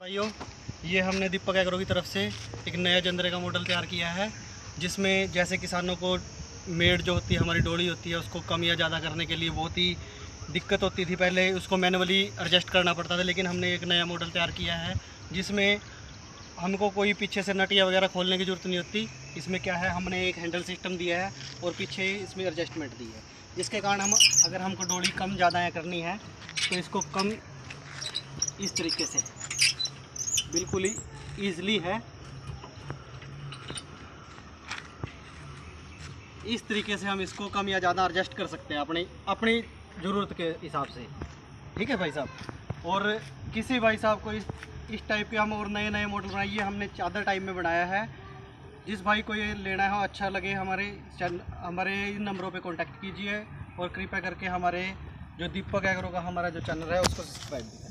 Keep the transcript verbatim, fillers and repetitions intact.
भाइयों, ये हमने दीपक एग्रो की तरफ से एक नया जंदरे का मॉडल तैयार किया है, जिसमें जैसे किसानों को मेड़ जो होती है, हमारी डोली होती है, उसको कम या ज़्यादा करने के लिए बहुत ही दिक्कत होती थी। पहले उसको मैनुअली एडजस्ट करना पड़ता था, लेकिन हमने एक नया मॉडल तैयार किया है जिसमें हमको कोई पीछे से नटिया वगैरह खोलने की ज़रूरत नहीं होती। इसमें क्या है, हमने एक हैंडल सिस्टम दिया है और पीछे इसमें एडजस्टमेंट दी है, जिसके कारण हम अगर हमको डोली कम ज़्यादा करनी है तो इसको कम इस तरीके से बिल्कुल ही ईज़िली है, इस तरीके से हम इसको कम या ज़्यादा एडजस्ट कर सकते हैं अपनी अपनी ज़रूरत के हिसाब से। ठीक है भाई साहब। और किसी भाई साहब को इस इस टाइप के हम और नए नए मॉडल बनाइए, हमने चादर टाइप में बनाया है। जिस भाई को ये लेना है, अच्छा लगे, हमारे हमारे इन नंबरों पे कांटेक्ट कीजिए और कृपया करके हमारे जो दीपक एग्रो का हमारा जो चैनल है उसको सब्सक्राइब कीजिए।